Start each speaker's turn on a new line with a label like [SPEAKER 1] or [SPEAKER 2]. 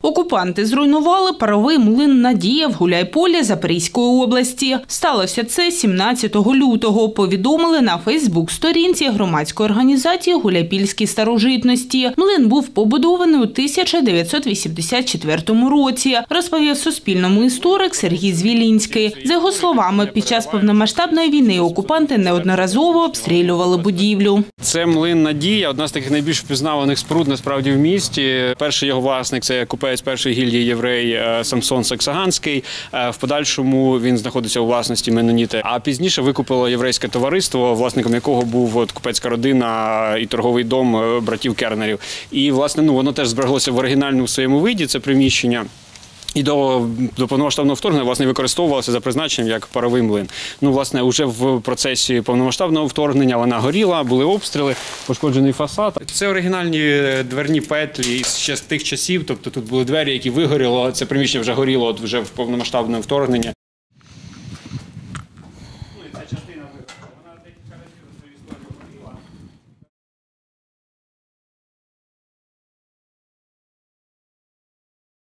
[SPEAKER 1] Окупанти зруйнували паровий млин «Надія» в Гуляйполі Запорізької області. Сталося це 17 лютого, повідомили на Фейсбук-сторінці громадської організації «Гуляйпільські старожитності». Млин був побудований у 1984 році, розповів Суспільному історик Сергій Звілінський. За його словами, під час повномасштабної війни окупанти неодноразово обстрілювали будівлю.
[SPEAKER 2] Це млин «Надія», одна з таких найбільш впізнаваних споруд насправді в місті. Перший його власник – це купець першої гільдії єврей Самсон Саксаганський. В подальшому він знаходиться у власності меноніти. А пізніше викупило єврейське товариство, власником якого був купецька родина і торговий дом братів Кернерів. І, власне, воно теж збереглося в оригінальному своєму виді, це приміщення. І до повномасштабного вторгнення, власне, використовувалося за призначенням як паровий млин. Власне, уже в процесі повномасштабного вторгнення вона горіла, були обстріли, пошкоджений фасад. Це оригінальні дверні петлі ще з тих часів, тобто тут були двері, які вигоріло, це приміщення вже горіло вже в повномасштабне вторгнення.